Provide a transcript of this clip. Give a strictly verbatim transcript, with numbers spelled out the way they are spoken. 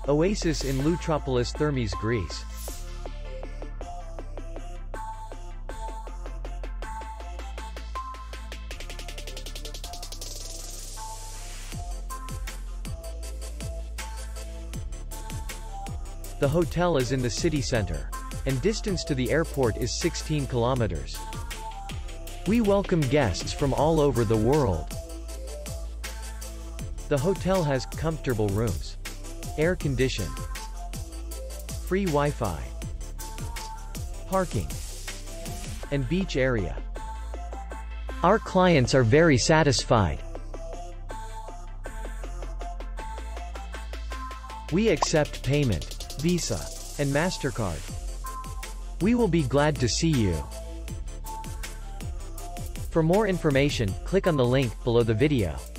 Oasis in Loutropolis, Thermis, Greece. The hotel is in the city center, and distance to the airport is sixteen kilometers. We welcome guests from all over the world. The hotel has comfortable rooms, air condition, free Wi-Fi, parking, and beach area. Our clients are very satisfied. We accept payment, Visa, and MasterCard. We will be glad to see you. For more information, click on the link below the video.